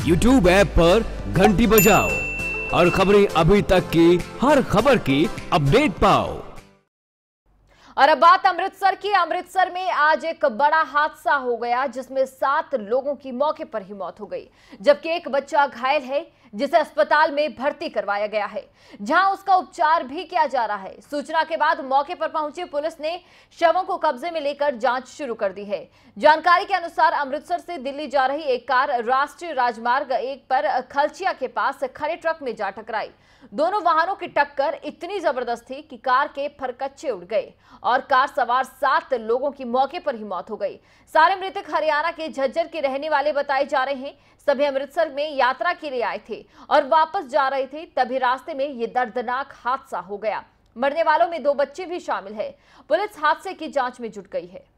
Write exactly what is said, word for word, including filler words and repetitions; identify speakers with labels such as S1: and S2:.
S1: YouTube app पर घंटी बजाओ और खबरें अभी तक की हर खबर की अपडेट पाओ।
S2: और अब बात अमृतसर की। अमृतसर में आज एक बड़ा हादसा हो गया जिसमें सात लोगों की मौके पर ही मौत हो गई, जबकि एक बच्चा घायल है जिसे अस्पताल में भर्ती करवाया गया है, जहां उसका उपचार भी किया जा रहा है। सूचना के बाद मौके पर पहुंची पुलिस ने शवों को कब्जे में लेकर जांच शुरू कर दी है। जानकारी के अनुसार अमृतसर से दिल्ली जा रही एक कार राष्ट्रीय राजमार्ग एक पर खलचिया के पास खड़े ट्रक में जा टकराई। दोनों वाहनों की टक्कर इतनी जबरदस्त थी कि कार के फरकच्चे उड़ गए और कार सवार सात लोगों की मौके पर ही मौत हो गई। सारे मृतक हरियाणा के झज्जर के रहने वाले बताए जा रहे हैं। सभी अमृतसर में यात्रा के लिए आए थे और वापस जा रहे थे, तभी रास्ते में ये दर्दनाक हादसा हो गया। मरने वालों में दो बच्चे भी शामिल है। पुलिस हादसे की जांच में जुट गई है।